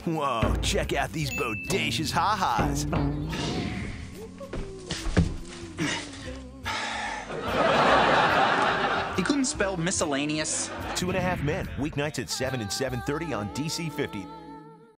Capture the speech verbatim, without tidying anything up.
Whoa, check out these bodacious ha-has. He couldn't spell miscellaneous. Two and a Half Men, weeknights at seven and seven thirty on D C fifty.